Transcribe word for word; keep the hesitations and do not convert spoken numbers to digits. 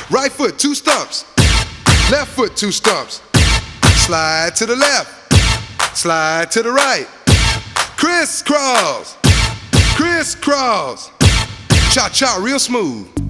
Right foot, two stumps. Left foot, two stumps. Slide to the left. Slide to the right. Crisscross. Crisscross. Cha-cha real smooth.